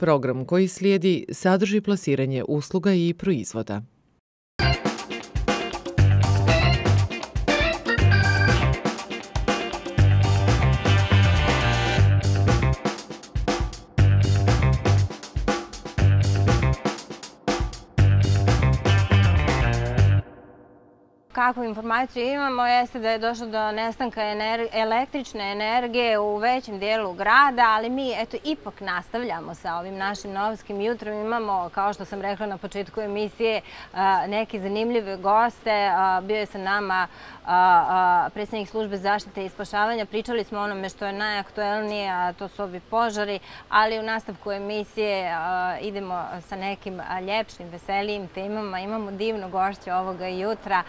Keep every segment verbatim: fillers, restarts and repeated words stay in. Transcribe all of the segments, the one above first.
Program koji slijedi sadrži plasiranje usluga i proizvoda. Kakvu informaciju imamo jeste da je došlo do nestanka električne energije u većem dijelu grada, ali mi eto ipak nastavljamo sa ovim našim Novskim jutrom. Imamo, kao što sam rekla na početku emisije, neke zanimljive goste. Bio je sa nama predsjednik službe zaštite i spašavanja. Pričali smo o onome što je najaktuelnije, a to su ovi požari, ali u nastavku emisije idemo sa nekim ljepšim, veselijim temama. Imamo divno gošće ovoga jutra.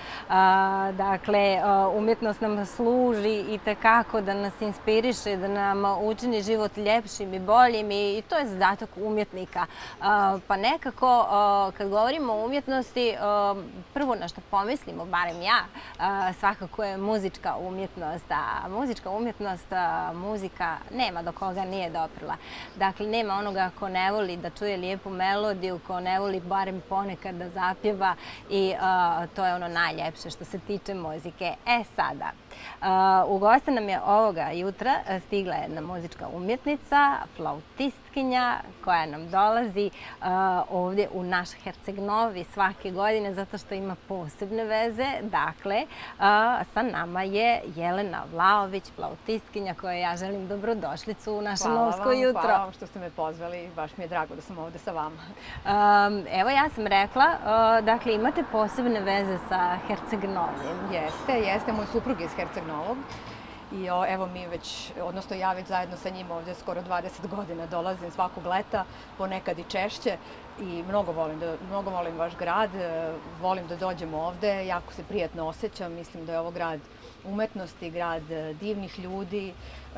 Dakle, umjetnost nam služi i tekako da nas inspiriše, da nam učini život ljepšim i boljim i to je zadatak umjetnika. Pa nekako, kad govorimo o umjetnosti, prvo na što pomislimo, barem ja, svakako je muzička umjetnost. A muzička umjetnost, muzika nema do koga nije doprla. Dakle, nema onoga ko ne voli da čuje lijepu melodiju, ko ne voli barem ponekad da zapjeva i to je ono najljepše što se tiče muzike. E sada, u goste nam je ovoga jutra stigla jedna muzička umjetnica, flautistkinja koja nam dolazi ovdje u naš Herceg Novi svake godine zato što ima posebne veze. Dakle, sa nama je Jelena Vlaović, flautistkinja koja ja želim dobrodošlicu u naše Novsko jutro. Hvala vam što ste me pozvali, baš mi je drago da sam ovdje sa vama. Evo ja sam rekla, dakle imate posebne veze sa Herceg Novim. Jeste, jeste, moj suprug je iz Herceg Novog i evo mi već, odnosno ja već zajedno sa njim ovdje skoro dvadeset godina dolazim svakog leta, ponekad i češće i mnogo volim, da, mnogo volim vaš grad, volim da dođem ovdje, jako se prijatno osjećam, mislim da je ovo grad umetnosti, grad divnih ljudi,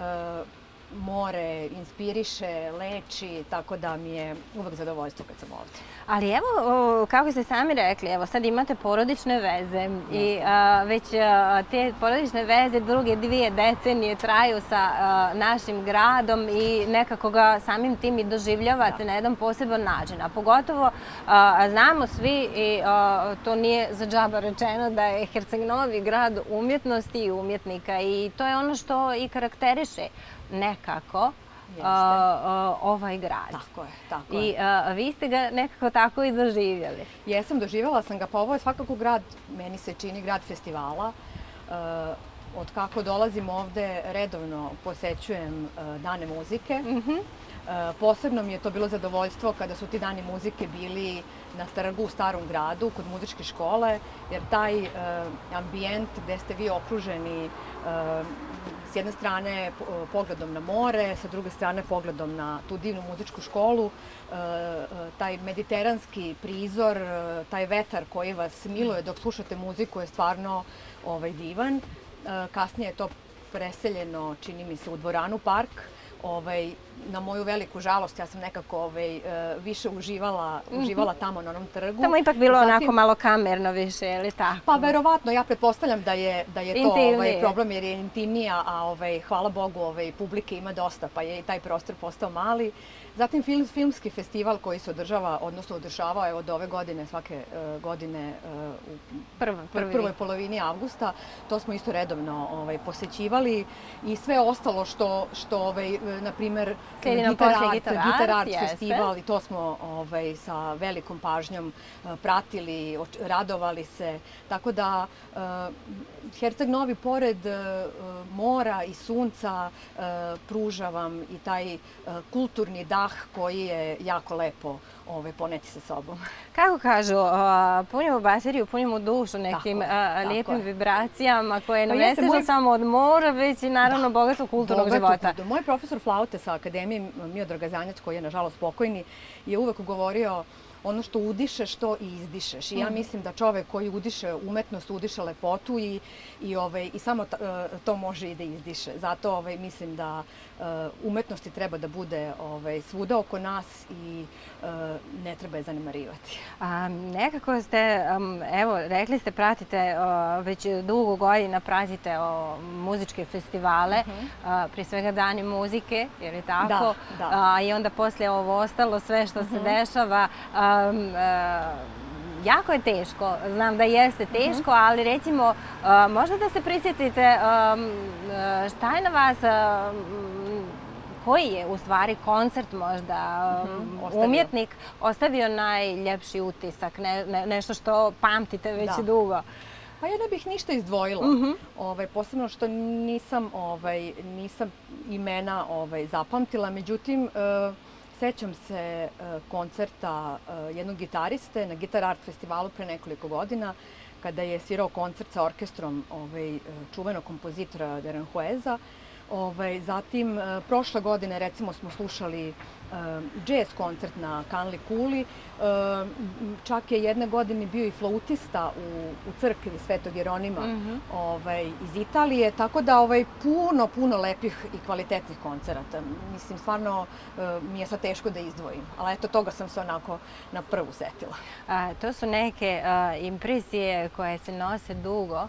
more inspiriše, leči, tako da mi je uvek zadovoljstvo kad sam ovdje. Ali evo, kako ste sami rekli, evo sad imate porodične veze i već te porodične veze druge dvije decenije traju sa našim gradom i nekako ga samim tim i doživljavate na jedan poseban način. A pogotovo znamo svi i to nije za džaba rečeno da je Herceg Novi grad umjetnosti i umjetnika i to je ono što i karakteriše nekako ovaj grad. Tako je, tako je. I vi ste ga nekako tako i doživjeli. Jesam, doživjela sam ga, pa ovo je svakako grad, meni se čini grad festivala. Od kako dolazim ovde, redovno posećujem dane muzike. Posebno mi je to bilo zadovoljstvo kada su ti dani muzike bili na trgu u Starom gradu, kod muzičke škole, jer taj ambijent gde ste vi okruženi s jedne strane pogledom na more, sa druge strane pogledom na tu divnu muzičku školu, taj mediteranski prizor, taj vetar koji vas miluje dok slušate muziku je stvarno divan. Kasnije je to preseljeno, čini mi se, u dvoranu Park. Na moju veliku žalost, ja sam nekako više uživala tamo na onom trgu. Tamo ipak bilo onako malo kamerno više, je li tako? Pa, verovatno, ja pretpostavljam da je to problem jer je intimnija, a hvala Bogu, publike ima dosta, pa je i taj prostor postao mali. Zatim filmski festival koji se održava, odnosno održavao je od ove godine, svake godine u prvoj polovini avgusta. To smo isto redovno posećivali i sve ostalo što, na primjer, Gitar Art festival i to smo sa velikom pažnjom pratili, radovali se. Tako da Herceg Novi pored mora i sunca pruža vam i taj kulturni dah koji je jako lepo poneti sa sobom. Kako kažu, punimo bateriju, punimo dušu nekim lijepim vibracijama koje nam ne stižu samo od mora, već i naravno bogatog kulturnog života. Moj profesor flaute sa Akademije Miodrag Gazanjac, koji je nažalost pokojni, je uvek govorio ono što udišeš, to i izdišeš. I ja mislim da čovek koji udiše umetnost, udiše lepotu i samo to može i da izdiše. Zato mislim da umetnosti treba da bude svuda oko nas i ne treba je zanemarivati. Nekako ste, evo, rekli ste, pratite već dugo godina, pratite muzičke festivale, prije svega Dani muzike, je li tako? tako? Da, da. I onda poslije ovo ostalo, sve što se dešava, jako je teško. Znam da jeste teško, ali recimo, možda da se prisjetite šta je na vas, koji je u stvari koncert možda umjetnik ostavio najljepši utisak, nešto što pamtite već dugo? Pa ja ne bih ništa izdvojila, posebno što nisam imena zapamtila, međutim, sećam se koncerta jednog gitariste na Guitar Art festivalu pre nekoliko godina, kada je svirao koncert sa orkestrom čuvenog kompozitora Aranjueza. Zatim, prošle godine, recimo, smo slušali džez koncert na Kanli Kuli. Čak je jedne godine bio i flautista u crkvi Svetog Jeronima iz Italije. Tako da puno, puno lepih i kvalitetnih koncerata. Mislim, stvarno mi je sad teško da izdvojim. Ali eto, toga sam se onako na prvu setila. To su neke impresije koje se nose dugo.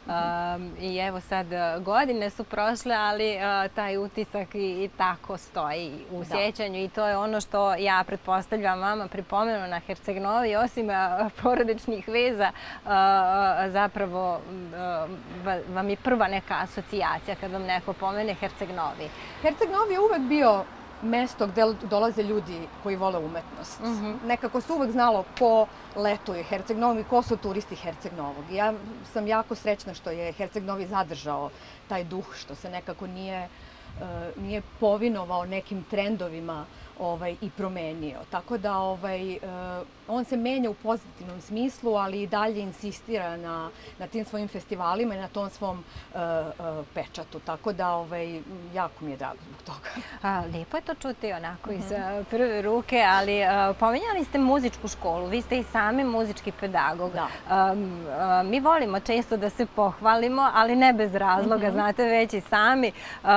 I evo sad godine su prošle, ali taj utisak i tako stoji u sjećanju i to je ono što ja pretpostavljam vama pripomenu na Herceg-Novi, osim porodičnih veza, zapravo vam je prva neka asocijacija kad vam neko pomene Herceg-Novi. Herceg-Novi je uvek bio mesto gde dolaze ljudi koji vole umetnost. Nekako se uvek znalo ko letuje Herceg-Novi, ko su turisti Herceg-Novog. Ja sam jako srećna što je Herceg-Novi zadržao taj duh, što se nekako nije povinovao nekim trendovima i promenio. Tako da on se menja u pozitivnom smislu, ali i dalje insistira na tim svojim festivalima i na tom svom pečatu. Tako da jako mi je drago zbog toga. Lijepo je to čuti onako iz prve ruke, ali pominjali ste muzičku školu. Vi ste i sami muzički pedagog. Mi volimo često da se pohvalimo, ali ne bez razloga, znate već i sami,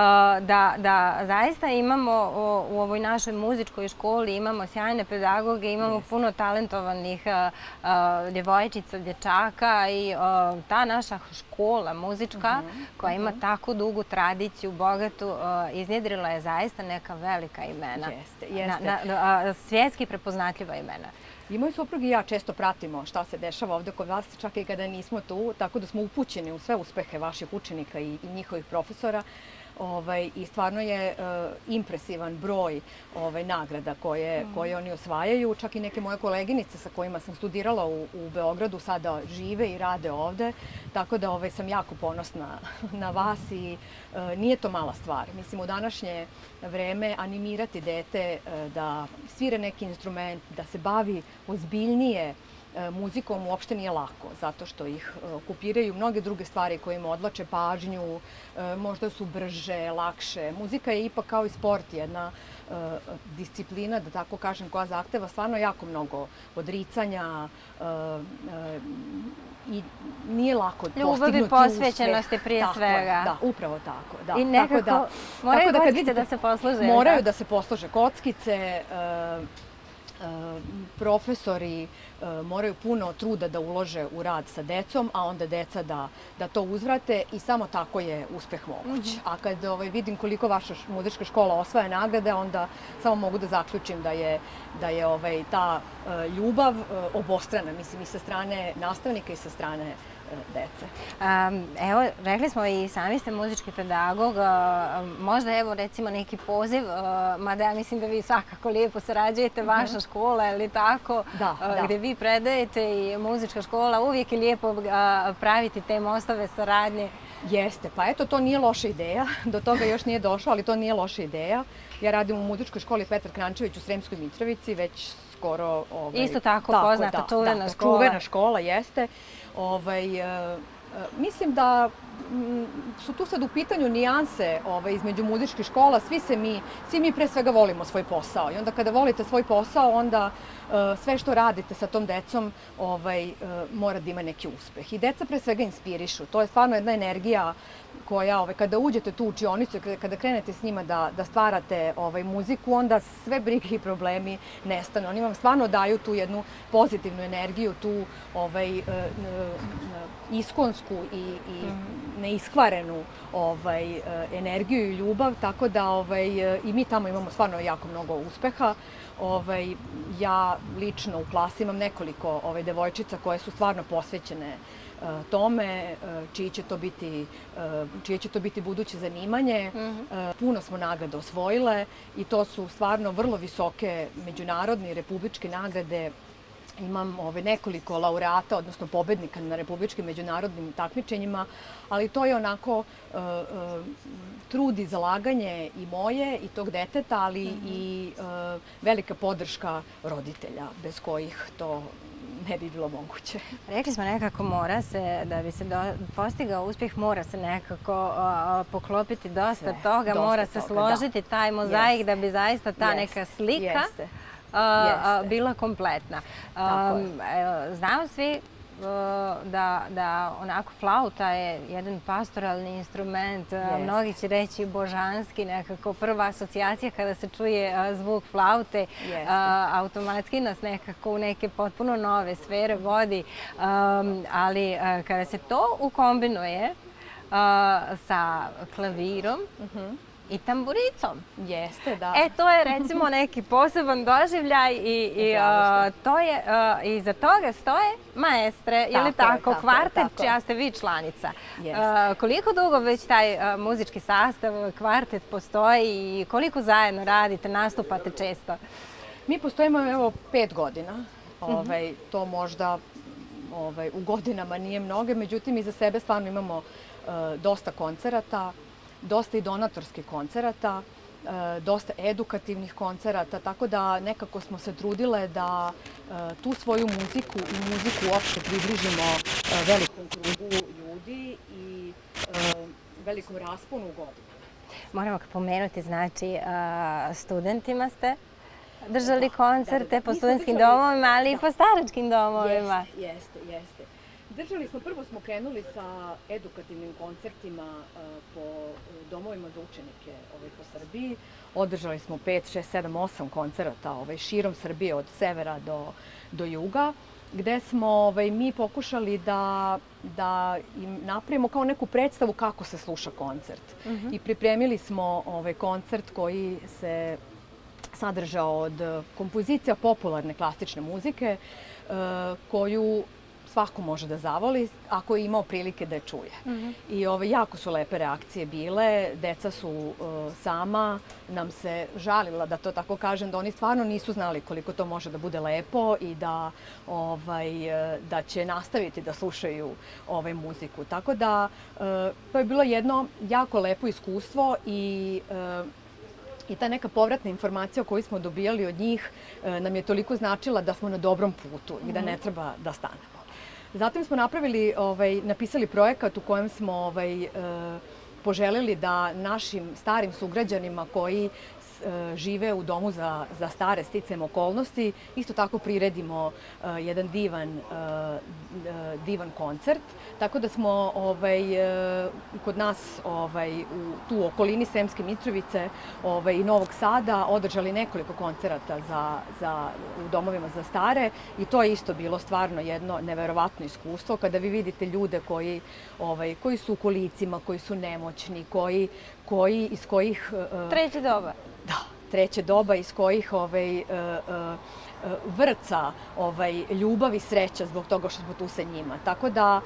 da zaista imamo u ovoj našoj muzičkoj školi, imamo sjajne pedagoge, imamo puno talentovanih djevojčica, dječaka i ta naša škola muzička koja ima tako dugu tradiciju, bogatu, iznjedrila je zaista neka velika imena. Jeste, jeste. Svjetski prepoznatljiva imena. I moj suprug i ja često pratimo šta se dešava ovde kod vas, čak i kada nismo tu, tako da smo upućeni u sve uspehe vaših učenika i njihovih profesora. I stvarno je impresivan broj nagrada koje oni osvajaju. Čak i neke moje koleginice sa kojima sam studirala u Beogradu sada žive i rade ovde. Tako da sam jako ponosna na vas i nije to mala stvar. Mislim, u današnje vreme animirati dete da svira neki instrument, da se bavi ozbiljnije muzikom uopšte nije lako, zato što ih okupiraju mnoge druge stvari koje im odvlače pažnju, možda su brže, lakše. Muzika je ipak kao i sport jedna disciplina, da tako kažem, koja zahteva stvarno jako mnogo odricanja i nije lako postignuti uspeh. Ljubav i posvećenosti prije svega. Da, upravo tako. I nekako moraju kockice da se posluže. Moraju da se posluže kockice, profesori moraju puno truda da ulože u rad sa decom, a onda deca da to uzvrate i samo tako je uspeh moguć. A kad vidim koliko vaša muzička škola osvaja nagrade, onda samo mogu da zaključim da je ta ljubav obostrana, mislim, i sa strane nastavnika i sa strane dece. Evo, rekli smo i sami ste muzički pedagog, možda evo recimo neki poziv, mada ja mislim da vi svakako lijepo sarađujete, vaša škola ili tako, gdje vi predajete i muzička škola, uvijek je lijepo praviti te mostove saradnje. Jeste, pa eto, to nije loša ideja, do toga još nije došlo, ali to nije loša ideja. Ja radim u muzičkoj školi Petar Krančević u Sremskoj Mitrovici, već skoro... Isto tako poznata, čuvena škola. Čuvena škola, jeste. Mislim da su tu sad u pitanju nijanse između muzičkih škola. Svi mi pre svega volimo svoj posao i onda kada volite svoj posao, onda sve što radite sa tom decom mora da ima neki uspeh. I deca pre svega inspirišu. To je stvarno jedna energija koja, kada uđete tu u učionicu, kada krenete s njima da stvarate muziku, onda sve brige i problemi nestanu. Oni vam stvarno daju tu jednu pozitivnu energiju, tu iskonsku i neiskvarenu ovaj, energiju i ljubav, tako da ovaj, i mi tamo imamo stvarno jako mnogo uspeha. Ovaj, ja lično u klasi imam nekoliko ovaj, devojčica koje su stvarno posvećene tome, čiji će to biti, čije će to biti buduće zanimanje. Mm-hmm. Puno smo nagrada osvojile i to su stvarno vrlo visoke međunarodne i republičke nagrade. Imam ove, nekoliko laureata, odnosno pobednika na republičkim međunarodnim takmičenjima, ali to je onako uh, uh, trud i zalaganje i moje i tog deteta, ali mm-hmm. i uh, velika podrška roditelja, bez kojih to ne bi bilo moguće. Rekli smo nekako mora se, da bi se do, postigao uspjeh, mora se nekako uh, poklopiti dosta Sve, toga, dosta mora se toga, složiti da. taj mozaik Jeste. da bi zaista ta Jeste. neka slika Jeste. Uh, uh, bila kompletna. Um, znamo svi uh, da, da onako flauta je jedan pastoralni instrument, uh, mnogi će reći božanski, nekako prva asocijacija kada se čuje uh, zvuk flaute, uh, automatski nas nekako u neke potpuno nove sfere vodi, um, ali uh, kada se to ukombinuje uh, sa klavirom, uh-huh. i tamburicom. Jeste, da. E, to je recimo neki poseban doživljaj i, i, uh, to je, uh, iza toga stoje maestre, je li tako, tako kvartet, čija ste vi članica. Uh, koliko dugo već taj uh, muzički sastav, kvartet postoji i koliko zajedno radite, nastupate često? Mi postojimo evo pet godina. Ovaj, mm-hmm. To možda ovaj, u godinama nije mnoge, međutim iza sebe stvarno imamo uh, dosta koncerata, dosta i donatorskih koncerata, dosta edukativnih koncerata, tako da nekako smo se trudile da tu svoju muziku i muziku uopšte približimo velikom krugu ljudi i velikom rasponu godina. Moramo pomenuti, znači, studentima ste držali koncerte po studentskim domovima, ali i po staračkim domovima. Jeste, jeste, jeste. Držali smo, prvo smo krenuli sa edukativnim koncertima po domovima za učenike ovaj, po Srbiji. Održali smo pet, šest, sedam, osam koncerata ovaj, širom Srbije od severa do, do juga, gde smo ovaj, mi pokušali da, da im napravimo kao neku predstavu kako se sluša koncert. Mm-hmm. I pripremili smo ovaj, koncert koji se sadržao od kompozicija popularne klasične muzike koju svako može da zavoli ako je imao prilike da je čuje. Mm-hmm. I ove, jako su lepe reakcije bile. Deca su uh, sama nam se žalila, da to tako kažem, da oni stvarno nisu znali koliko to može da bude lepo i da, ovaj, da će nastaviti da slušaju ovaj, muziku. Tako da uh, to je bilo jedno jako lepo iskustvo i uh, I ta neka povratna informacija koju smo dobijali od njih uh, nam je toliko značila da smo na dobrom putu i da ne treba da stanemo. Zatim smo napravili, ovaj, napisali projekat u kojem smo ovaj, e, poželeli da našim starim sugrađanima koji e, žive u domu za, za stare sticajem okolnosti isto tako priredimo e, jedan divan, e, divan koncert. Tako da smo ovaj, e, kod nas ovaj, u tu okolini Sremske Mitrovice ovaj, i Novog Sada održali nekoliko koncerata za, za, u domovima za stare i to je isto bilo stvarno jedno neverovatno iskustvo kada vi vidite ljude koji, ovaj, koji su u kolicima, koji su nemoćni, koji, koji iz kojih... Uh, treće doba. Da, treće doba iz kojih ovaj, uh, uh, vrca ovaj, ljubav i sreća zbog toga što smo tu sa njima. Tako da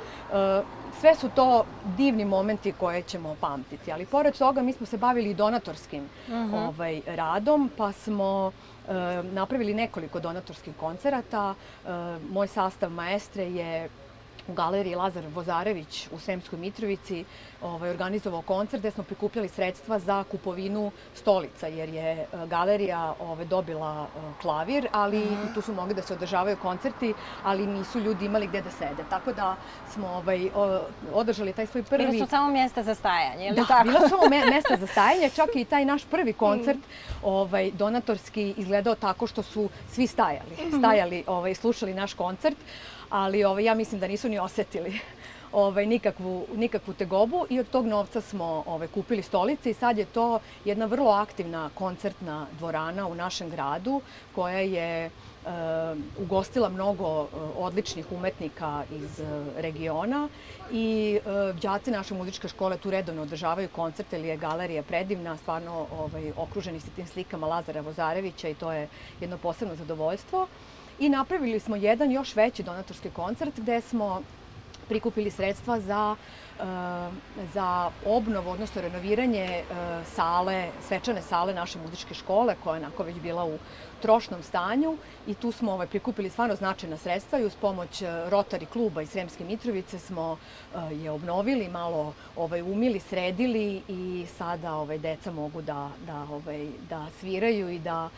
sve su to divni momenti koje ćemo pamtiti. Ali pored toga mi smo se bavili i donatorskim uh-huh. ovaj, radom, pa smo napravili nekoliko donatorskih koncerata. Moj sastav maestre je u galeriji Lazar Vozarević u Sremskoj Mitrovici ovaj, organizovao koncert gde smo prikupljali sredstva za kupovinu stolica, jer je galerija ovaj, dobila klavir, ali i tu su mogli da se održavaju koncerti, ali nisu ljudi imali gde da sede. Tako da smo ovaj, održali taj svoj prvi... Bila su samo mjesta za stajanje, ili da, tako? Da, bila su samo mjesta za stajanje, čak i taj naš prvi koncert ovaj, donatorski izgledao tako što su svi stajali, stajali, ovaj, slušali naš koncert. Ali ovaj, ja mislim da nisu ni osjetili ovaj, nikakvu, nikakvu tegobu i od tog novca smo ovaj, kupili stolice i sad je to jedna vrlo aktivna koncertna dvorana u našem gradu koja je uh, ugostila mnogo odličnih umetnika iz regiona i đaci naše muzičke škole tu redovno održavaju koncerte, jer je galerija predivna, stvarno okruženi sa tim slikama Lazara Vozarevića i to je jedno posebno zadovoljstvo. I napravili smo jedan još veći donatorski koncert gde smo prikupili sredstva za, za obnovu, odnosno renoviranje sale, svečane sale naše muzičke škole, koja je onako već bila u trošnom stanju i tu smo ovaj, prikupili stvarno značajna sredstva i uz pomoć Rotary kluba iz Sremske Mitrovice smo je obnovili, malo ovaj, umili, sredili i sada ovaj, deca mogu da, da, ovaj, da sviraju i da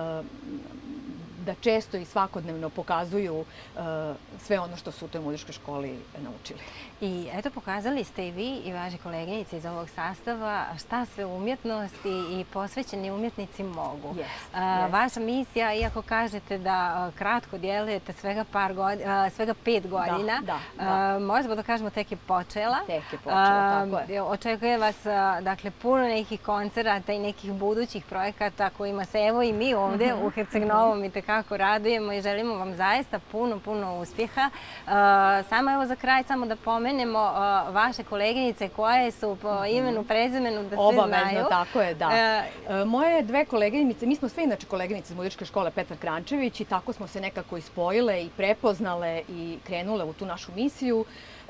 da često i svakodnevno pokazuju uh, sve ono što su u toj muzičkoj školi naučili. I eto, pokazali ste i vi i vaše koleginice iz ovog sastava šta sve umjetnosti i posvećeni umjetnici mogu. Yes, uh, yes. Vaša misija, iako kažete da uh, kratko djelujete svega, par god, uh, svega pet godina, da, da, da. Uh, možemo da kažemo tek je počela. Tek je počela, uh, tako je. Očekuje vas uh, dakle, puno nekih koncerata i nekih budućih projekata kojima se evo i mi ovdje u Herceg Novom i kako radujemo i želimo vam zaista puno, puno uspjeha. Samo evo za kraj, samo da pomenemo vaše koleginice koje su po imenu, prezimenu, da svi znaju. Obavezno, tako je, da. Moje dve koleginice, mi smo sve inače koleginice iz muzičke škole Petar Krančević i tako smo se nekako ispojile i prepoznale i krenule u tu našu misiju.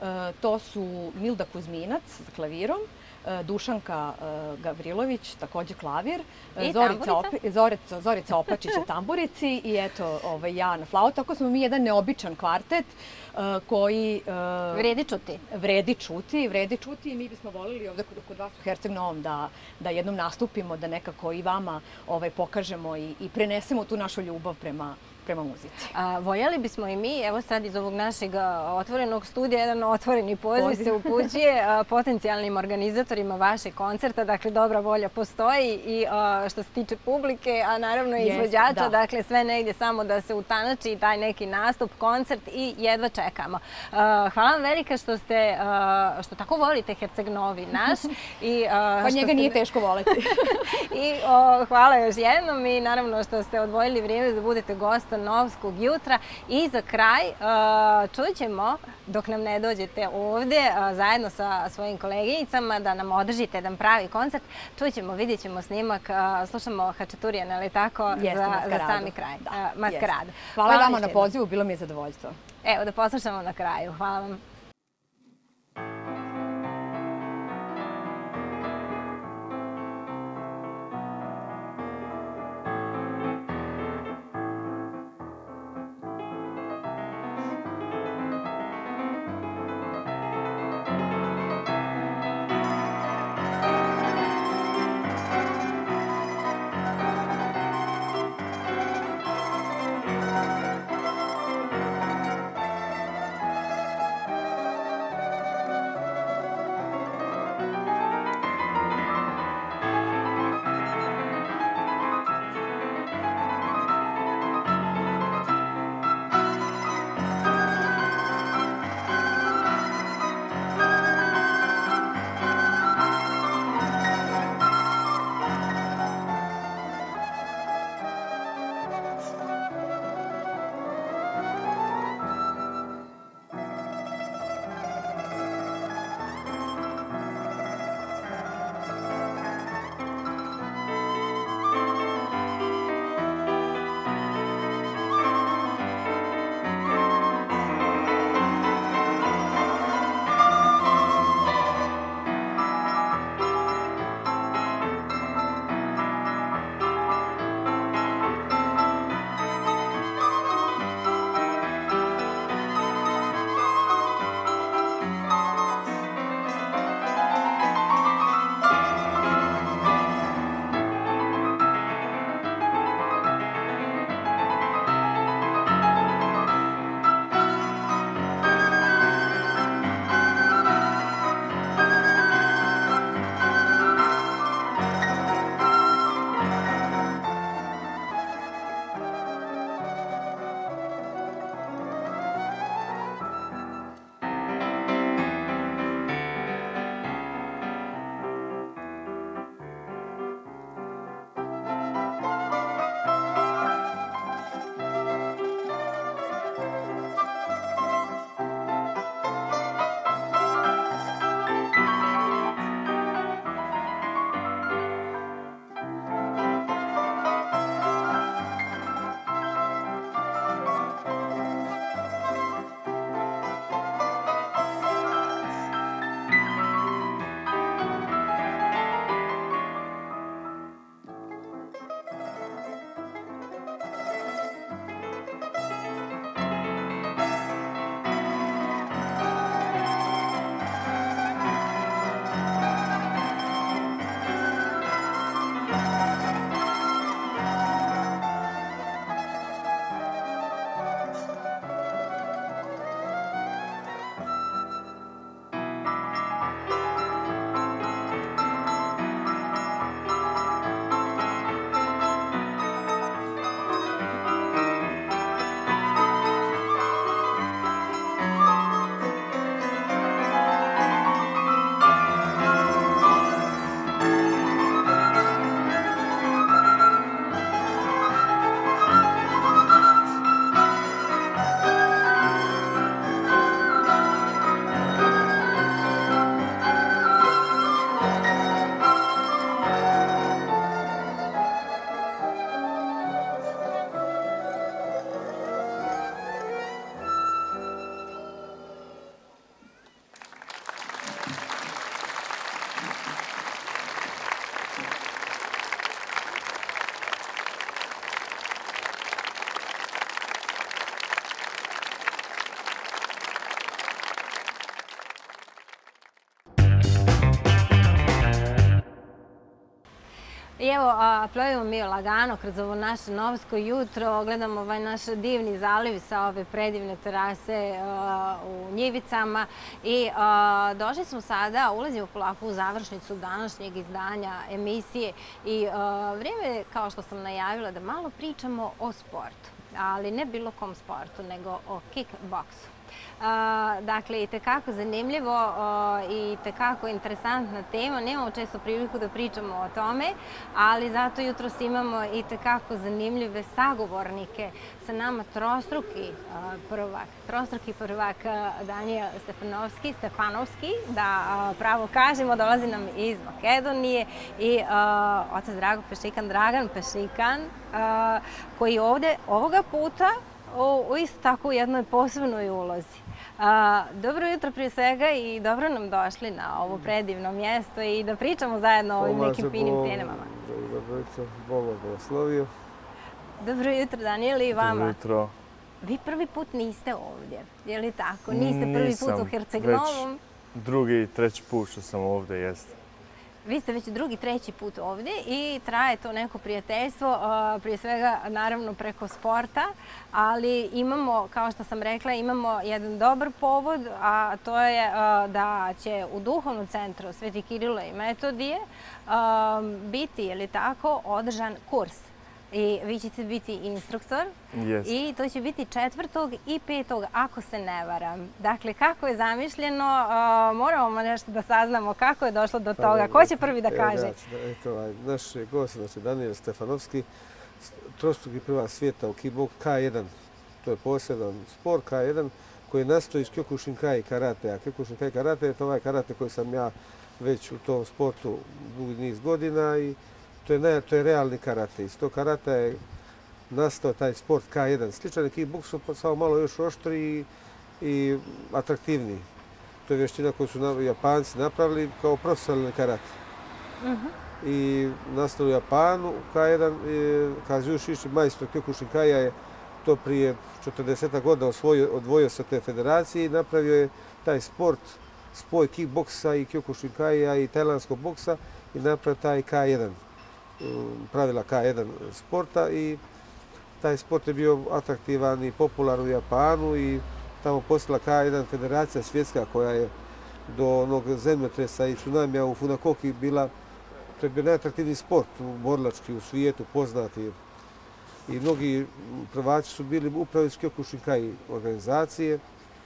To su Milda Kuzminac sa klavirom, Dušanka Gavrilović, također klavir, Zorica, Opi, Zorica, Zorica Opačić na tamburici i eto ovaj, ja na flautu. Tako smo mi jedan neobičan kvartet uh, koji... Uh, vredi čuti. Vredi čuti, vredi čuti i mi bismo voljeli ovdje kod, kod vas u Herceg Novom da, da jednom nastupimo, da nekako i vama ovaj, pokažemo i, i prenesemo tu našu ljubav prema prema muzici. A, voljeli bismo i mi, evo sad iz ovog našeg otvorenog studija, jedan otvoreni poziv se upućuje a, potencijalnim organizatorima vašeg koncerta. Dakle, dobra volja postoji i a, što se tiče publike, a naravno i izvođača. Da. Dakle, sve negdje samo da se utanači taj neki nastup, koncert i jedva čekamo. A, hvala vam velika što ste, a, što tako volite Herceg Novi naš. I, a, pa njega ste... nije teško voleti. I o, hvala još jednom i naravno što ste odvojili vrijeme da budete gosta Novskog jutra. I za kraj čućemo, dok nam ne dođete ovdje, zajedno sa svojim koleginicama, da nam održite jedan pravi koncert. Čućemo, vidjet ćemo snimak, slušamo Hačaturijan, ali tako, Jeste, za, maskaradu. za sami kraj. Da, maskaradu. Hvala, Hvala vama na pozivu, bilo mi je zadovoljstvo. Evo, da poslušamo na kraju. Hvala vam. plovimo mi lagano kroz ovo naše novsko jutro, gledamo ovaj naš divni zaliv sa ove predivne terase u Njivicama i došli smo sada, ulazimo polako u završnicu današnjeg izdanja emisije i vrijeme je, kao što sam najavila, da malo pričamo o sportu, ali ne bilo kom sportu, nego o kickboksu. Dakle, i tekako zanimljivo i tekako interesantna tema. Nemamo često priliku da pričamo o tome, ali zato jutros imamo i tekako zanimljive sagovornike. Sa nama trostruki prvak, trostruki prvak Danijel Stefanovski, Stefanovski, da pravo kažemo, dolazi nam iz Makedonije i otac Drago Pešikan, Dragan Pešikan, koji ovdje ovoga puta u isto tako u jednoj posebnoj ulozi. Dobro jutro prije svega i dobro nam došli na ovo predivno mjesto i da pričamo zajedno o ovim nekim finim temama. Dobro jutro, Bog vas blagoslovio. Dobro jutro, Danijel, i vama. Dobro jutro. Vi prvi put niste ovdje, je li tako? Niste prvi put u Herceg-Novom? Već drugi i treći put što sam ovdje, jeste. Vi ste već drugi, treći put ovdje i traje to neko prijateljstvo, prije svega naravno preko sporta, ali imamo, kao što sam rekla, imamo jedan dobar povod, a to je da će u Duhovnom centru Sveti Kirilo i Metodije biti, je li tako, održan kurs. I vi ćete biti instruktor i to će biti četvrtog i petog, ako se ne varam. Dakle, kako je zamišljeno, moramo nešto da saznamo kako je došlo do toga. Ko će prvi da kaže? Eto, naš gost, znači Danijel Stefanovski, trostruki prvak svijeta u kickboksu K jedan. To je poseban sport K jedan koji nastoji iz Kyokushinkai karate. A Kyokushinkai karate je to ovaj karate koji sam ja već u tom sportu dugi niz godina i To je, to je realni karate. Iz tog karata je nastao taj sport K jedan. Sličan je kickboksu, samo malo još oštriji i atraktivniji. To je vještina koju su Japanci napravili kao profesionalni karate. I nastao u Japanu K jedan. Kazuyoshi Ishii, majstor Kyokushinkaia, je to prije četrdeset godina osvojio, odvojio se te federacije i napravio je taj sport, spoj kickboksa i Kyokushinkaia i tajlandskog boksa i napravio taj K jedan. Pravila K jedan sporta i taj sport je bio atraktivan i popularan u Japanu i tamo postala K jedan federacija svjetska koja je do onog zemljotresa i tsunamija u Funakoki bila, to je bio najatraktivniji sport borilački u svijetu, poznati. I mnogi prvaci su bili upravo iz Kyokushinkai organizacije.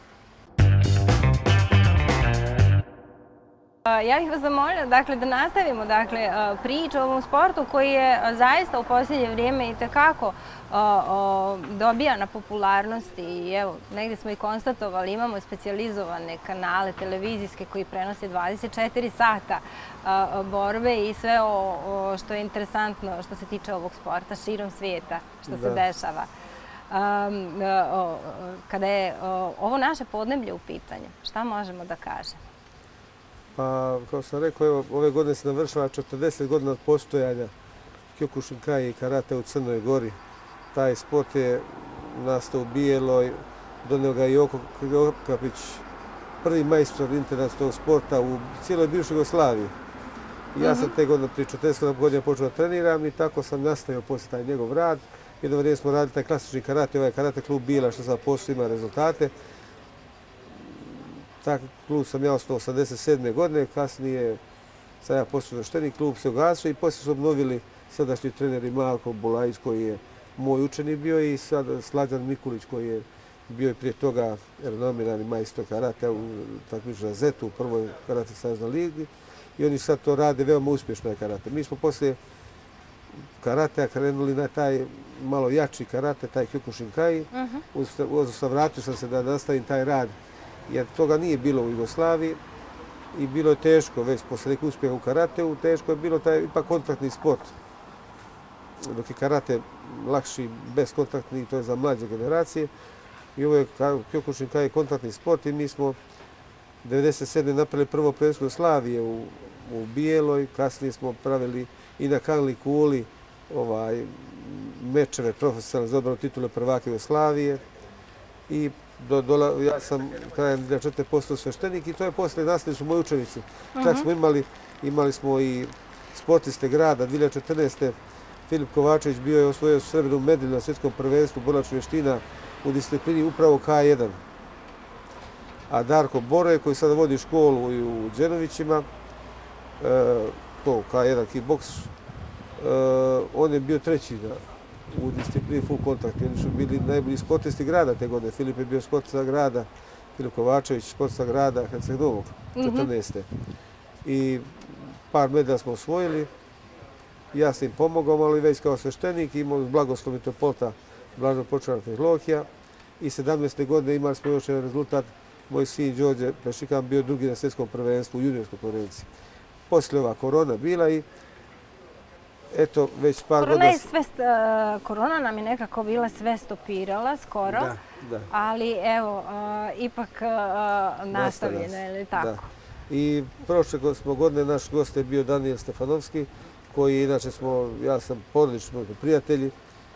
Ja bih vas zamolila dakle, da nastavimo dakle, priču o ovom sportu koji je zaista u posljednje vrijeme i tekako dobija na popularnosti. I evo, negdje smo i konstatovali, imamo specijalizovane kanale televizijske koji prenose dvadeset četiri sata borbe i sve o, što je interesantno što se tiče ovog sporta širom svijeta, što da. se dešava. Um, o, kada je o, ovo naše podneblje u pitanju, šta možemo da kažemo? Pa, kao sam rekao, evo, ove godine se navršava četrdeset godina od postojanja Kyokushinkai i karate u Crnoj Gori. Taj sport je nastao u Bijeloj, donio ga i Joko Krivokapić, prvi majstor internacionalnog sporta u cijeloj bivšoj Jugoslaviji. Ja sam te godine prije četrdeset godina počeo da treniram i tako sam nastavio poslije taj njegov rad. Jedno vrijeme smo radili taj klasični karate, ovaj karate klub Bila, što sad postoji, ima rezultate. Taj klub sam ja osnovao osamdeset sedme godine, kasnije sam ja postao zašteni klub, se ugasio i poslije su obnovili sadašnji trener Malko Bulajić koji je moj učenik bio i sad Slađan Mikulić koji je bio i prije toga renomirani majstor karate u takmičenju na Zetu u prvoj karate saveznoj ligi i oni sad to rade veoma uspješno je karate. Mi smo poslije karatea krenuli na taj malo jači karate, taj Kyokushinkai. Uh-huh. Vratio sam se da nastavim taj rad jer toga nije bilo u Jugoslaviji i bilo je teško, već posle nekog uspjeha u karateu, teško je bilo taj ipak kontaktni sport. Dok je karate lakši, bezkontaktni, to je za mlađe generacije. I ovo je Kyokushinkai kontaktni sport i mi smo devedeset sedme napravili prvo prvenstvo Jugoslavije u, u Bijeloj, kasnije smo pravili i na Kanli Kuli ovaj, mečeve profesionalne za odbranu titule prvaka Jugoslavije. I Do, dola, ja sam krajem dvije hiljade četvrte postao sveštenik i to je poslije nastavili su moji učenici. Čak smo imali, imali smo i sportiste grada. dvije hiljade četrnaeste. Filip Kovačević bio je osvojio srebrnu medalju na svjetskom prvenstvu borilačkih vještina u disciplini upravo K jedan. A Darko Bore, koji sada vodi školu u Đenovićima, to K jedan kickboks, on je bio treći u disciplini full kontakt. Oni su bili najbolji sportisti grada te godine. Filip je bio sportista grada, Filip Kovačević, sportista grada Herceg Novog, četrnaeste. I par medalja smo osvojili. Ja sam im pomogao, ali već kao sveštenik, imao blagoslov Mitropolta Blaža Počara Fihlohija. I sedamnaeste. godine imali smo još jedan rezultat. Moj sin Đorđe Plešikan bio drugi na svjetskom prvenstvu u juniorskoj konkurenciji. Poslije ova korona bila i eto, već par godina... Korona nam je nekako bila sve stopirala skoro, ali evo, ipak nastavljena, je li tako? I prošle smo godine, naš gost je bio Danijel Stefanovski, koji inače smo, ja sam porodično prijatelji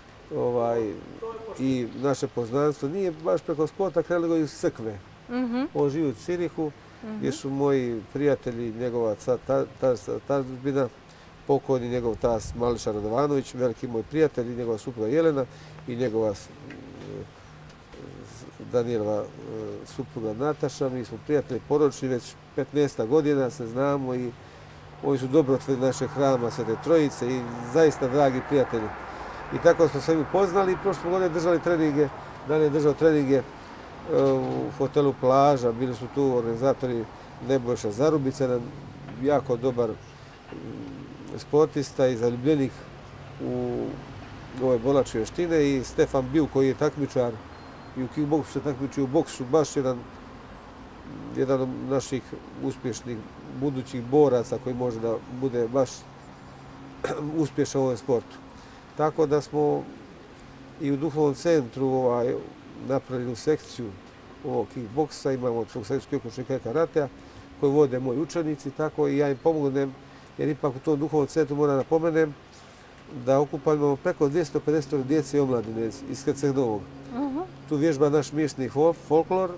i naše poznanstvo nije baš preko sporta krenulo nego iz crkve. On živi u Cirihu, gdje su moji prijatelji, njegova tazbina, pokojni njegov tas Mališa Radovanović, veliki moj prijatelj, njegova supruga Jelena i njegova Danijelova supruga Nataša. Mi smo prijatelji porodični, već petnaest godina se znamo i oni su dobrotvori našeg hrama Svete Trojice i zaista dragi prijatelji. I tako smo se mi upoznali i prošle godine držali treninge, Dan je držao treninge u hotelu Plaža, bili su tu organizatori Nebojša Zarubica, jedan jako dobar sportista i zaljubljenik u ove borilačke vještine i Stefan Biu koji je takmičar i u kickboksu se takmiči u boksu, baš jedan jedan od naših uspješnih budućih boraca koji može da bude baš uspješan u ovom sportu. Tako da smo i u duhovnom centru napravili sekciju ovog kickboksa, imamo sekciju kyokushinkai i karatea koju vode moji učenici, tako i ja im pomognem, jer ipak u tom duhovnom centru moram napomenem da okupa imamo preko dvjesto pedeset djece i omladine iz Herceg Novog. Tu vježba naš mjesni folklor.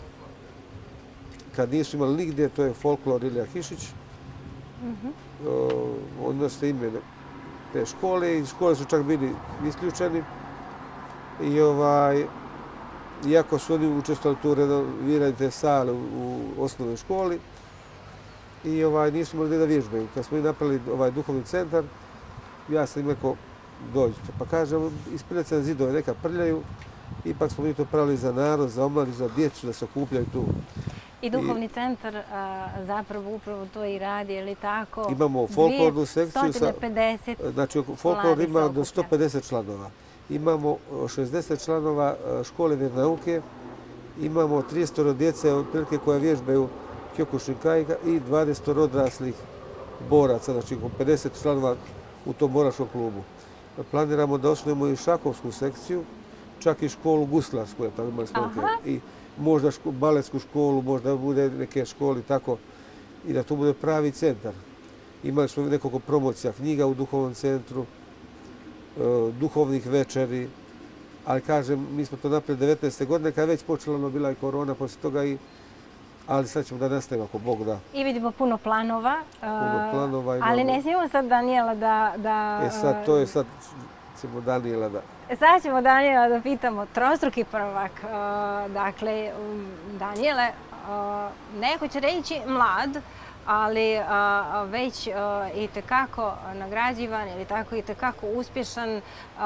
Kad nisu imali nigdje, to je folklor Ilija Hišić. On nosi ime te škole i škole su čak bili isključeni. I iako su oni učestvovali tu renoviranje te sale u osnovnoj školi i nisu imali da vježbaju. Kad smo i napravili ovaj duhovni centar, ja sam im rekao, dođite. Pa kažem, ispred se na zidove neka prljaju, ipak smo mi to pravili za narod, za omladu, za djecu, da se okupljaju tu. I duhovni centar zapravo upravo to i radi, je li tako? Imamo folklornu sekciju. dvjesto pedeset Znači, folklor ima do sto pedeset članova. Imamo šezdeset članova škole vjeronauke, imamo trideset djece otprilike koja vježbaju kyokushinkai i dvadeset odraslih boraca, znači pedeset članova u tom boračkom klubu. Planiramo da osnujemo i šahovsku sekciju, čak i školu guslarsku, tako imali smo i možda baletsku školu, možda bude neke škole tako i da to bude pravi centar. Imali smo nekoliko promocija knjiga u duhovnom centru, duhovnih večeri, ali kažem, mi smo to napravili devetnaeste. godine, kad je već počela bila i korona, poslije toga i ali sad ćemo da nastavimo ako Bog da. I vidimo puno planova, puno planova imamo. Ali ne smijemo sad Danijela da... E sad, to je sad ćemo Danijela da... Sad ćemo Danijela da pitamo, trostruki prvak, dakle, Danijele, neko će reći mlad, ali već i tekako nagrađivan ili tako i tekako uspješan.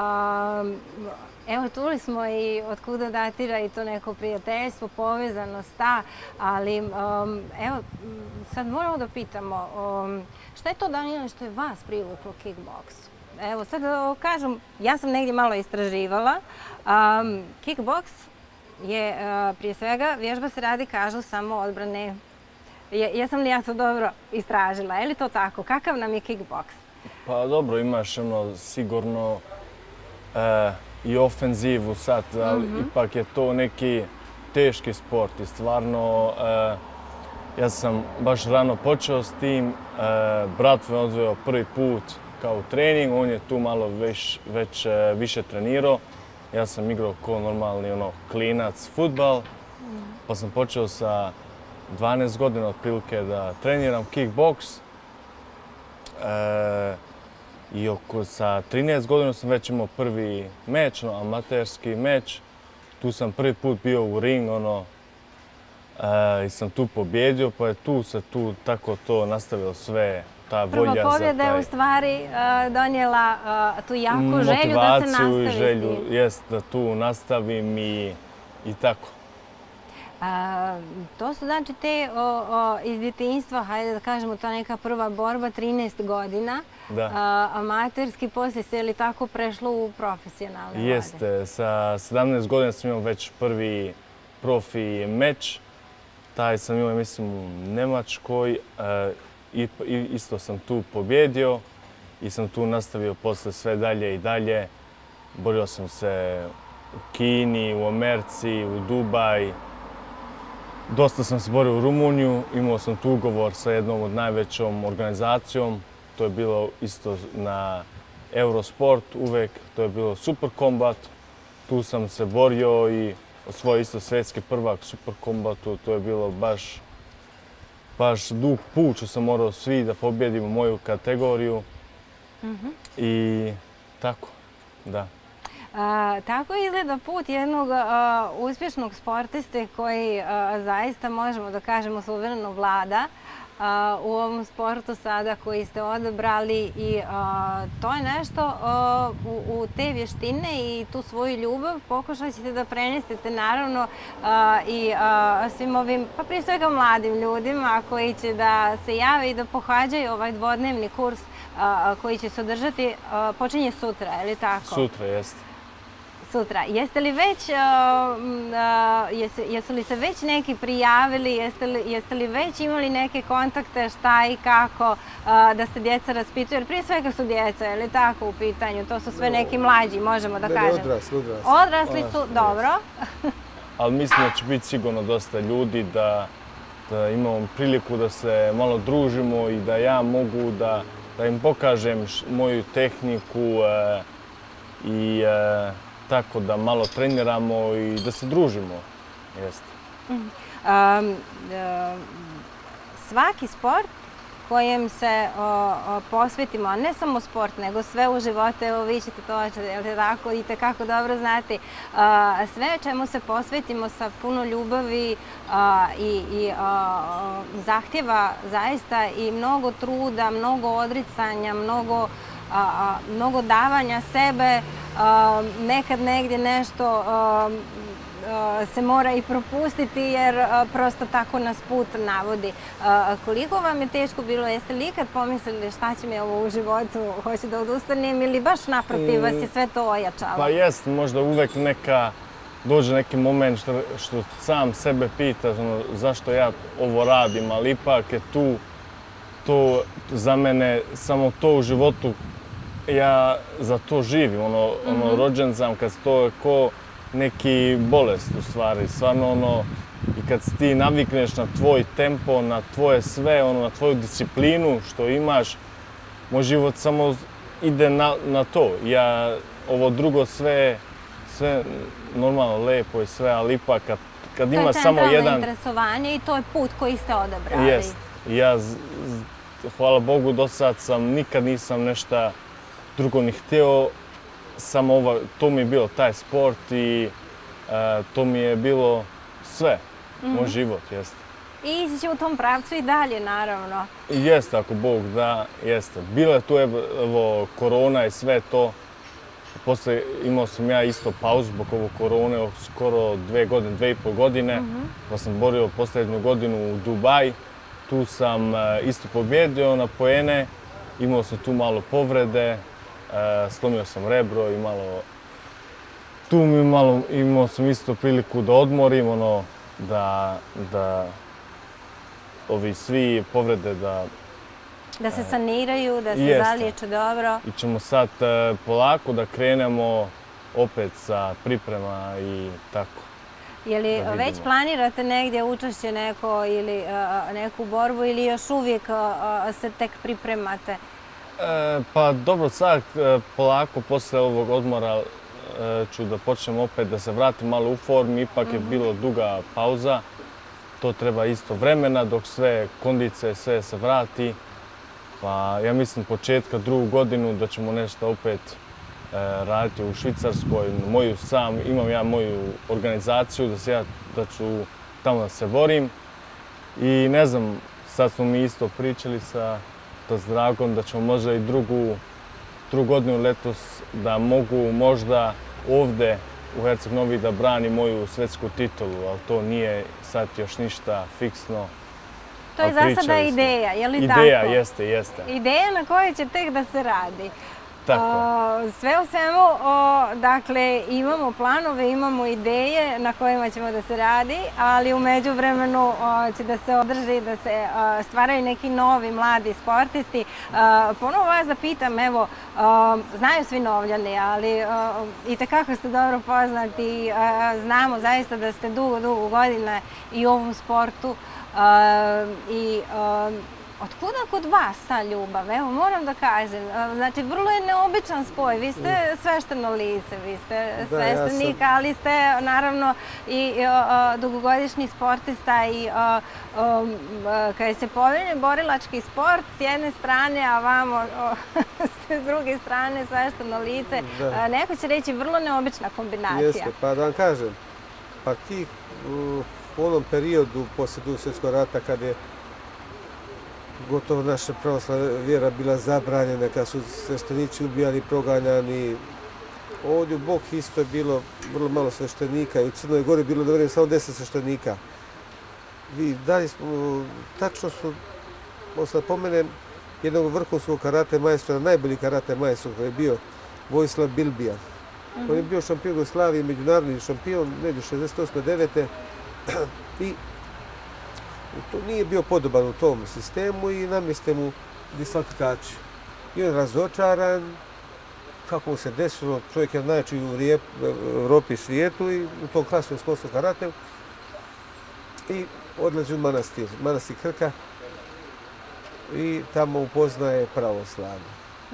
Evo, čuli smo i od kuda datira i to neko prijateljstvo, povezanost ta, ali evo, sad moramo da pitamo, šta je to, Danijele, što je vas privuklo kickboksu? Evo, sad kažem, ja sam negdje malo istraživala. Kickboks je prije svega, vježba se radi, kažu, samo odbrane. Jesam li ja to dobro istražila? Je li to tako? Kakav nam je kickboks? Pa dobro, imaš ono sigurno i ofenzivu sad, ali ipak je to neki teški sport i stvarno ja sam baš rano počeo s tim. Brat me odveo prvi put kao trening, on je tu malo već više trenirao. Ja sam igrao kao normalni ono klinac fudbal, pa sam počeo sa dvanaest godina otprilike da treniram kickboks. I oko sa trinaest godina sam već imao prvi meč, amaterski meč. Tu sam prvi put bio u ring, ono, i sam tu pobjedio, pa je tu se tu tako to nastavilo sve, ta volja za taj... Prva pobjeda je u stvari donijela tu jaku želju da se nastavi s tim. Motivaciju i želju, jest, da tu nastavim i tako. To su znači te iz djetinjstva, hajde da kažemo, ta neka prva borba, trinaest godina. Amaterski, poslije se je li tako prešlo u profesionalne vode? Jeste, sa sedamnaest godina sam imao već prvi profi meč. Taj sam imao, mislim, u Nemačkoj. Isto sam tu pobjedio i sam tu nastavio posle sve dalje i dalje. Borio sam se u Kini, u Americi, u Dubaj. Dosta sam se borio u Rumuniju. Imao sam tu ugovor sa jednom od najvećom organizacijom. To je bilo isto na Eurosport uvek. To je bilo Super Combat. Tu sam se borio i osvojio isto svjetski prvak Super Combatu. To je bilo baš, baš dug put što sam morao svi da pobjedimo moju kategoriju. I tako, da. Tako izgleda put jednog uspješnog sportiste koji zaista, možemo da kažemo, suvereno vlada u ovom sportu sada koji ste odabrali i to je nešto u te vještine i tu svoju ljubav pokušat ćete da prenesete naravno i svim ovim, pa prije svega mladim ljudima koji će da se jave i da pohađaju ovaj dvodnevni kurs koji će se održati, počinje sutra, je li tako? Sutra, jeste. Sutra. Jeste li već, jesu li se već neki prijavili, jeste li već imali neke kontakte šta i kako da se djeca raspituju? Jer prije svega su djeca, je li tako u pitanju? To su sve neki mlađi, možemo da kažem. Odrasli, odrasli. Odrasli su, dobro. Ali mislim da će biti sigurno dosta ljudi da imamo priliku da se malo družimo i da ja mogu da im pokažem moju tehniku i tako da malo treniramo i da se družimo. Svaki sport kojem se posvetimo, a ne samo sport, nego sve u životu, evo vi ćete to, je li tako, i tekako dobro znati, sve čemu se posvetimo sa puno ljubavi i zahtjeva zaista i mnogo truda, mnogo odricanja, mnogo davanja sebe, nekad negdje nešto se mora i propustiti jer prosto tako nas put navodi. Koliko vam je teško bilo? Jeste li ikad pomislili šta će mi ovo u životu, hoću da odustanem ili baš naprotiv vas je sve to ojačalo? Pa jest, možda uvek neka dođe neki moment što sam sebe pita zašto ja ovo radim, ali ipak je tu to za mene, samo to u životu, ja za to živim, ono, rođen sam kad to je ko neki bolest u stvari, stvarno ono, i kad ti navikneš na tvoj tempo, na tvoje sve, ono, na tvoju disciplinu što imaš, moj život samo ide na to. Ja, ovo drugo sve, sve normalno, lepo i sve, ali ipak kad ima samo jedan... To je centralno interesovanje i to je put koji ste odabrali. Jest. Ja, hvala Bogu, do sad sam, nikad nisam nešto drugo ni htio, samo ovo, to mi je bilo taj sport i to mi je bilo sve, moj život, jeste. I ići će u tom pravcu i dalje, naravno. Jeste, ako Bog da, jeste. Bila je tu, evo, korona i sve to. Posle imao sam ja isto pauzu zbog ovo korone, skoro dve godine, dve i pol godine. Pa sam borio posljednju godinu u Dubaj. Tu sam isto pobjedio na poene. Imao sam tu malo povrede. Slomio sam rebro i malo... Tu mi malo imao sam isto priliku da odmorim, ono, da... da ovi svi povrede da... Da se saniraju, da se zaliječe dobro. I ćemo sad polako da krenemo opet sa priprema i tako. Je li već planirate negdje učešće neko ili neku borbu ili još uvijek se tek pripremate? Pa dobro, sad polako posle ovog odmora ću da počnem opet da se vratim malo u form, ipak je bilo duga pauza. To treba isto vremena dok sve kondice, sve se vrati. Pa ja mislim početka drugu godinu da ćemo nešto opet raditi u Švicarskoj. Moju sam, imam ja moju organizaciju da, se ja, da ću tamo da se borim. I ne znam, sad smo mi isto pričali sa Dragom da ćemo možda i drugu, drugu godinu letos da mogu možda ovdje u Herceg Novi da brani moju svjetsku titulu, ali to nije sad još ništa fiksno. To je za sada ideja, je li tako? Ideja, jeste, jeste. Ideja na kojoj će tek da se radi. Tako. Sve u svemu, dakle, imamo planove, imamo ideje na kojima ćemo da se radi, ali u međuvremenu će da se održi, da se stvaraju neki novi mladi sportisti. Ponovo vas da pitam, evo, znaju svi Novljani, ali itekako ste dobro poznati, znamo zaista da ste dugo, dugo godina i u ovom sportu i otkuda kod vas ta ljubav? Evo, moram da kažem. Znači, vrlo je neobičan spoj. Vi ste svešteno lice, vi ste sveštenik, ali ste naravno i dugogodišnji sportista i kada se pominje borilački sport s jedne strane, a vamo s druge strane svešteno lice, neko će reći vrlo neobična kombinacija. Jeste, pa da vam kažem, pa ti u onom periodu poslije Drugog svjetskog rata kad je gotovo naša pravoslavna vjera bila zabranjena, kad su sveštenici ubijani, proganjani. Ovdje u Boki isto je bilo vrlo malo sveštenika i u Crnoj Gori je bilo da vrijeme samo deset sveštenika. Vi dalje smo, tačno su, možda pomenem, jednog vrhunskog karate majstora, najbolji karate majstor koji je bio Vojislav Bilbija. On je bio šampion Jugoslavije, međunarodni šampion, među šezdeset osme devete i to nije bio podoban u tom sistemu i namjeste mu diskvalifikaciju. I on je razočaran, kako mu se desilo, čovjek je najjači u Evropi i svijetu i u tom klasnom sportskom karateu. I odlazi u manastir, manastir Krka i tamo upoznaje pravoslavlje.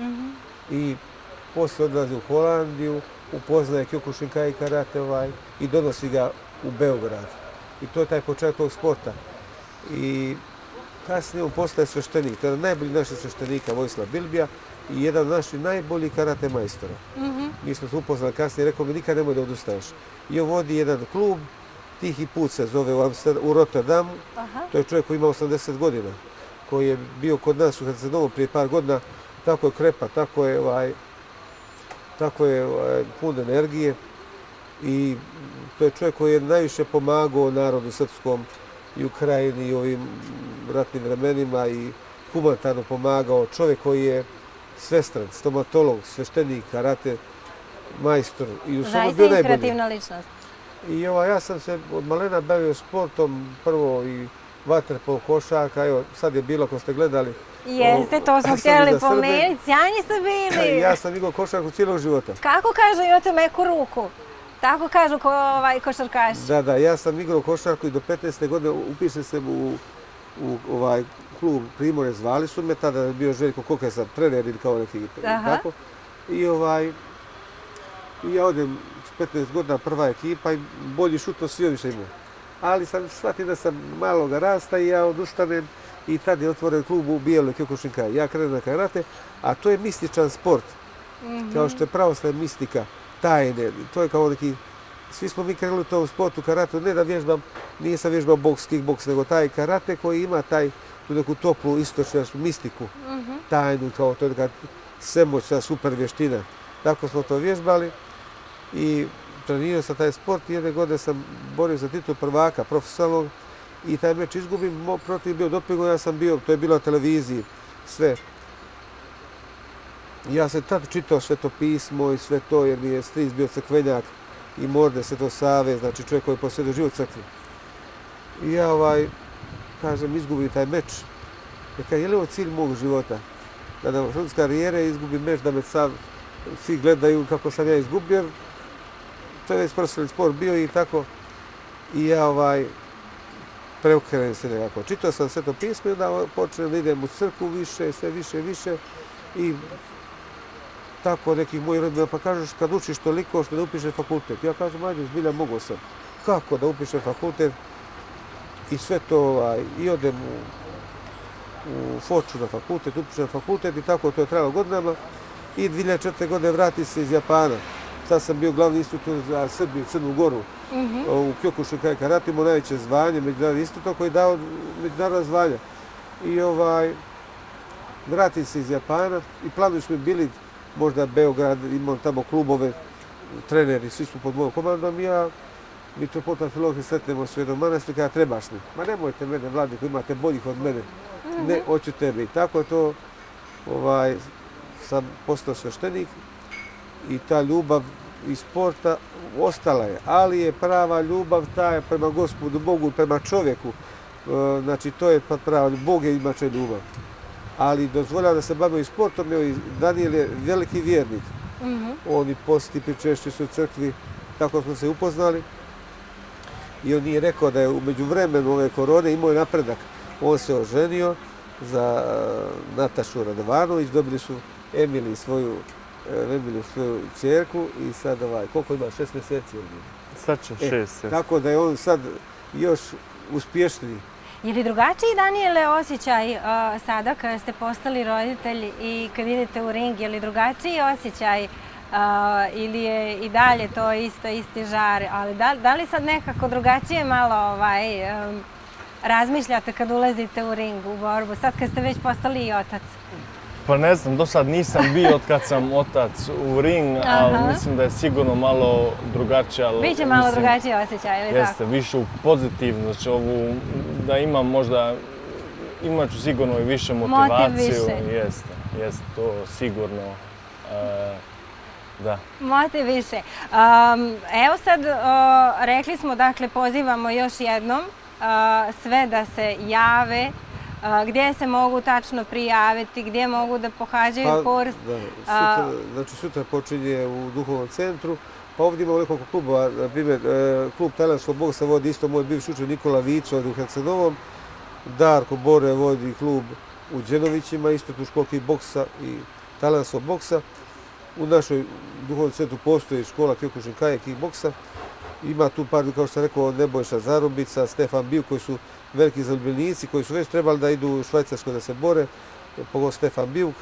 I poslije odlazi u Holandiju, upoznaje Kyokushinkai karate ovaj, i donosi ga u Beograd. I to je taj početak tog sporta. I kasnije on postaje sveštenik. To je najbolji naših sveštenika, Vojislav Bilbija, i jedan od naših najboljih karate majstora. Mi smo se upoznali kasnije, rekao mi nikad nemoj da odustaješ. I on vodi jedan klub, Tihi put se zove u Rotterdamu. To je čovjek koji ima osamdeset godina, koji je bio kod nas u Herceg Novom prije par godina. Tako je krepa, tako je, ovaj, tako je ovaj, pun energije. I to je čovjek koji je najviše pomagao narodu srpskom i Ukrajini i ovim ratnim vremenima i humanitarno pomagao. Čovjek koji je svestran, stomatolog, sveštenik, karate, majstor. Zaista inspirativna ličnost. I ovaj, ja sam se od malena bavio sportom, prvo i vaterpolo, košarka, evo sad je bilo ako ste gledali. Jeste, to smo htjeli pomenuti, sjajni ste bili. Ja sam igrao košarku cijelog života. Kako kažu, imate meku ruku? Tako kažu ko, ovaj, košarkaši. Da, da, ja sam igrao košarku i do petnaeste godine upišen sam u, u ovaj klub Primorje, zvali su me, tada je bio Željko Kokesa, trener ili kao neki tako. I ovaj, i ja odem s petnaest godina prva ekipa i bolji šut od svi više imao. Ali sam shvatio da sam maloga rasta i ja odustanem i tad je otvoren klub u Bijeloj Kyokushinkai. Ja krenem na karate, a to je mističan sport, kao što je pravoslavna mistika. Tajne, to je kao neki, svi smo mi krenuli u tom sportu karate, ne da vježbam, nije sam vježbao boks, kickboks, nego taj karate koji ima taj, tu neku toplu istočnjačku mistiku, tajnu, kao to je neka svemoćna super vještina. Tako smo to vježbali i trenirao sam taj sport i jedne godine sam borio za titul prvaka, profesionalnog, i taj meč izgubim, protiv bio dopingu, ja sam bio, to je bilo na televiziji, sve. Ja sam tad čitao Sveto pismo i sve to, jer mi je stric bio crkvenjak i morde Sveto Save, znači čovjek koji je posvedio život crkvi. I ja, ovaj, kažem, izgubim taj meč. Neka, je li ovo cilj mog života? Da na vrhuncu karijere izgubim meč, da me sav, svi gledaju kako sam ja izgubio. To je već profesionalni sport bio i tako. I ja, ovaj, preokrenem se nekako. Čitao sam Sveto pismo i onda počnem da idem u crkvu više, sve više i više. I tako nekih mojih rodbina, pa kažeš kad učiš toliko što da upišeš fakultet. Ja kažem, ajde, zbilja mogo sam. Kako da upišem fakultet? I sve to, ovaj, i odem u u Foču na fakultet, upiše na fakultet i tako to je trajalo godinama. I dvije hiljade četvrte. godine vrati se iz Japana. Sad sam bio glavni instruktor za Srbiju, Crnu Goru, u Kyokushinkai karate, imao najveće zvanje, međunarodni instruktor koji je dao međunarodna zvanja. I ovaj, vrati se iz Japana i planovi smo bili, možda Beograd, imao tamo klubove, treneri, svi smo pod mojom komandom i ja, mitropolitan Filohije, sretnemo se u jednom manastiru, kada trebaš mi. Ma nemojte mene, vladniku, imate boljih od mene. Ne, hoću tebe. I tako je to, ovaj, sam postao sveštenik i ta ljubav iz sporta ostala je. Ali je prava ljubav ta prema Gospodu Bogu, prema čovjeku. Znači, to je prava, Bog je inače ljubav. Ali dozvoljava da se bavimo i sportom, evo Danijel je veliki vjernik. On i posti pričešće su u crkvi, tako smo se upoznali. I on nije rekao da je umeđu vremenu ove korone imao je napredak. On se oženio za Natašu Radovanović, dobili su Emili svoju, Emili svoju ćerku i sad ovaj, koliko ima, šest mjeseci? Sad će šest. E, tako da je on sad još uspješniji. Je li drugačiji, Danijele, osjećaj uh, sada kada ste postali roditelj i kad idete u ring, je li drugačiji osjećaj uh, ili je i dalje to isto, isti žar, ali da, da li sad nekako drugačije malo ovaj, um, razmišljate kad ulazite u ring, u borbu, sad kad ste već postali i otac? Pa ne znam, do sad nisam bio od kad sam otac u ring, ali mislim da je sigurno malo drugačije. Biće malo drugačije osjećaj, ili tako? Jeste, više u pozitivno, znači ovu, da imam možda, imat ću sigurno i više motivaciju. Motiv više. Jeste, jeste, to sigurno, da. Motiv više. Evo sad, rekli smo, dakle, pozivamo još jednom sve da se jave. Gdje se mogu tačno prijaviti, gdje mogu da pohađaju kurs? Znači, sutra počinje u duhovnom centru, pa ovdje imamo nekoliko klubova. Na primjer, klub talijanskog boksa vodi isto moj bivši učenik Nikola Vico ovdje u Herceg-Novom. Darko Bore vodi klub u Đenovićima, isto tu školki boksa i talijanskog boksa. U našoj duhovnom centru postoji škola Kyokushinkai kickboksa. Ima tu par, kao što sam rekao, Nebojša Zarubica, Stefan Biuk, koji su veliki zaljubljenici, koji su već trebali da idu u Švajcarsku da se bore, pogotovo Stefan Biuk.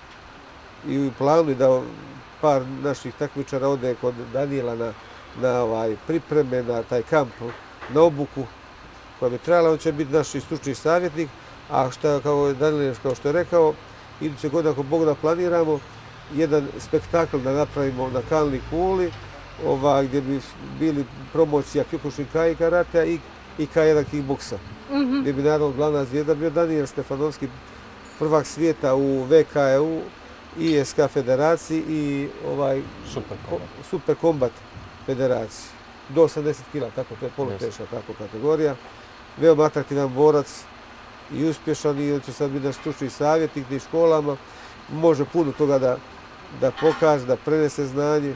I u planu da par naših takmičara ode kod Danijela na, na ovaj, pripreme, na taj kamp, na obuku koja bi trebala. On će biti naš stručni savjetnik, a šta, kao Danijel, kao što je rekao, iduće godine, ako Bog da planiramo, jedan spektakl da napravimo na Kalni kuli, Ova, gdje bi bili promocija Kyokushinkai karatea i, i K jedan kickboksa. Mm-hmm. Gdje bi naravno glavna zvijezda bio Danijel Stefanovski, prvak svijeta u V K E U, I S K federaciji i ovaj, Super Combat, Super Combat federaciji. Do osamdeset kila, tako, to je poluteška tako kategorija. Veoma atraktivan borac i uspješan i on će sad biti naš stručni savjetnik u školama. Može puno toga da, da pokaže, da prenese znanje.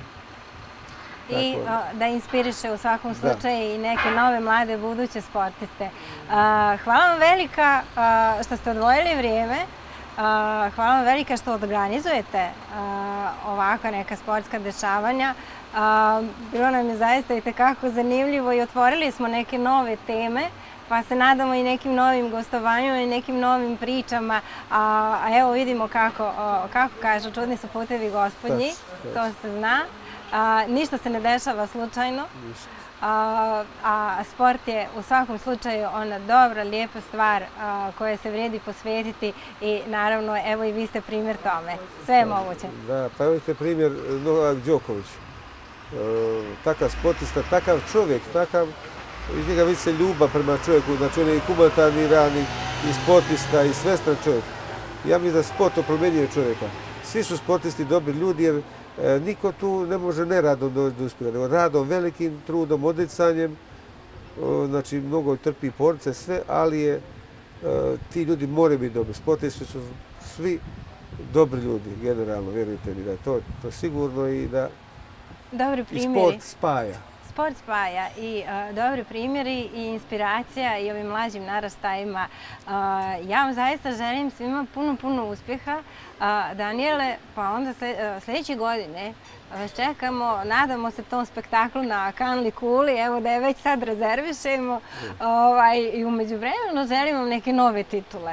I da inspiriše u svakom slučaju i neke nove mlade buduće sportiste. Hvala vam velika što ste odvojili vrijeme. Hvala vam velika što organizujete ovakva neka sportska dešavanja. Bilo nam je zaista i tekako zanimljivo i otvorili smo neke nove teme, pa se nadamo i nekim novim gostovanjima i nekim novim pričama. A evo vidimo kako, kako kažu, čudni su putevi gospodnji, to se zna. A, ništa se ne dešava slučajno, a, a sport je u svakom slučaju ona dobra, lijepa stvar a, koje se vrijedi posvetiti i naravno evo i vi ste primjer tome. Sve je moguće. Da, pa evo ste primjer Novak Đoković. E, takav sportista, takav čovjek, takav, iz njega vidi se ljubav prema čovjeku, znači on je i humanitarni radnik, i sportista, i svestran čovjek. Ja mislim da sport promijenio čovjeka. Svi su sportisti dobri ljudi jer E, niko tu ne može neradom doći do uspjeha, nego radom, velikim trudom, odricanjem, e, znači mnogo trpi porce, sve, ali je, e, ti ljudi moraju biti dobri. Sportisti su svi dobri ljudi, generalno, vjerujte mi da je to, to sigurno i da dobri primjeri. I sport spaja. Sport spaja i uh, dobri primjeri i inspiracija i ovim mlađim narastajima. Uh, ja vam zaista želim svima puno, puno uspjeha. Uh, Danijele, pa onda slje, uh, sljedeće godine vas čekamo, nadamo se tom spektaklu na Kanli kuli, evo da je već sad rezervišemo. Mm. Ovaj, I umeđu vremenu želim vam neke nove titule.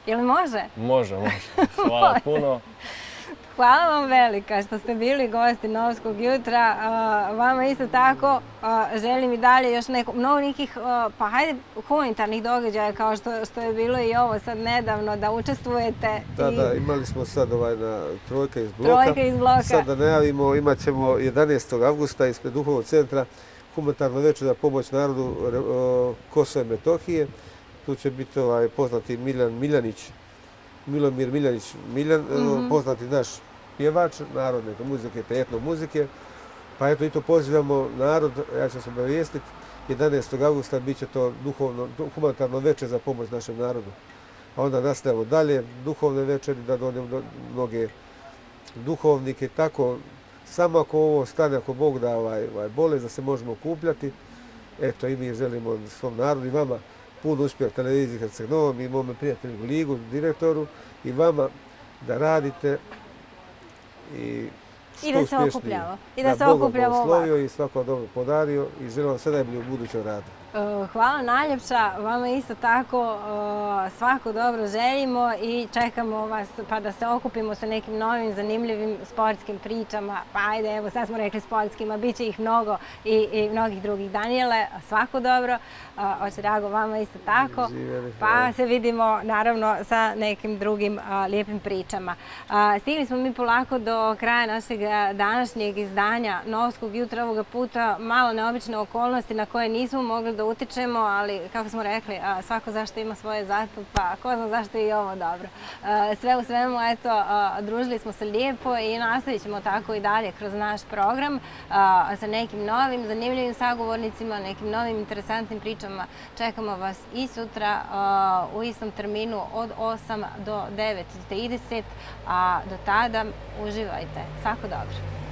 Jel može? Može, može. Hvala puno. Hvala vam velika što ste bili gosti Novskog jutra. Vama isto tako želim i dalje još mnogo nekih, pa hajde, humanitarnih događaja kao što je bilo i ovo sad nedavno, da učestvujete. Da, da, imali smo sad na Trojka iz bloka. Trojka iz bloka. Sad da najavimo, imat ćemo jedanaestog avgusta ispred Duhovnog centra humanitarno večer za pomoć narodu Kosova i Metohije. Tu će biti poznati Miljan Miljanić, Milomir Miljanić Miljan, poznati naš pjevač narodne muzike, etno muzike. Pa eto i to pozivamo narod, ja ću se obavijestiti, jedanaestog avgusta bit će to humanitarno večer za pomoć našem narodu. A onda nastavimo dalje, duhovne večeri, da donemo mnoge duhovnike, tako, samo ako ovo stane, ako Bog da bolest, da se možemo okupljati. Eto i mi želimo svom narodu i vama puno uspjeha televiziji Herceg-Novom i mome prijatelju Ligu, direktoru, i vama da radite i I da se okupljamo. I da se okupljamo ovako. Bog blagoslovio i svako dobro podario i želim vam sve najbolje u budućem radu. Hvala najljepša, vama isto tako svako dobro želimo i čekamo vas pa da se okupimo sa nekim novim zanimljivim sportskim pričama. Pa ajde, evo sad smo rekli sportskim, a bit će ih mnogo i mnogih drugih. Danijele, svako dobro, oče Drago, vama isto tako. Pa se vidimo naravno sa nekim drugim lijepim pričama. Stigli smo mi polako do kraja našeg današnjeg izdanja Novskog jutra, ovoga puta malo neobične okolnosti na koje nismo mogli da utičemo, ali kako smo rekli, svako zašto ima svoje zato, pa ko zna zašto je i ovo dobro. Sve u svemu, eto, družili smo se lijepo i nastavit ćemo tako i dalje kroz naš program sa nekim novim, zanimljivim sagovornicima, nekim novim interesantnim pričama. Čekamo vas i sutra u istom terminu od osam do devet trideset, a do tada uživajte. Svako dobro.